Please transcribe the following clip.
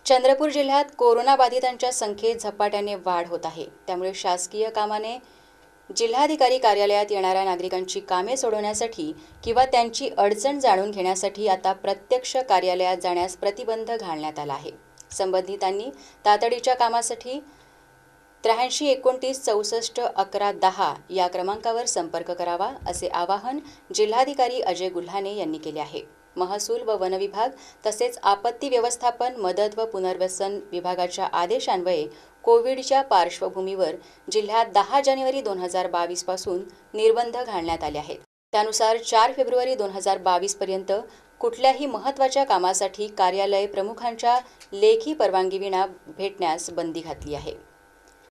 चंद्रपूर जिल्ह्यात कोरोनाबाधितांच्या संख्येत झपाट्याने वाढ होत आहे। त्यामुळे शासकीय कामाने जिल्हाधिकारी कार्यालयात येणाऱ्या नागरिकांची कामे सोडवण्यासाठी किंवा त्यांची अडचण जाणून घेण्यासाठी आता प्रत्यक्ष कार्यालयात जाण्यास प्रतिबंध घालण्यात आला आहे। संबंधितांनी तातडीच्या कामासाठी 83 29 64 11 10 या क्रमांकावर संपर्क करावा, असे आवाहन जिल्हाधिकारी अजय गुल्हाने यांनी केले आहे। महसूल व वन विभाग तसेच आपत्ती व्यवस्थापन, मदत व पुनर्वसन विभागाच्या आदेशान्वये कोविडच्या पार्श्वभूमीवर जिल्ह्यात 10 जानेवारी 2022 पासून निर्बंध घालण्यात आले आहेत। त्यानुसार 4 फेब्रुवारी 2022 पर्यंत कुठल्याही महत्त्वाच्या कामासाठी कार्यालय प्रमुखांच्या लेखी परवानगीविना भेटण्यास बंदी घातली आहे।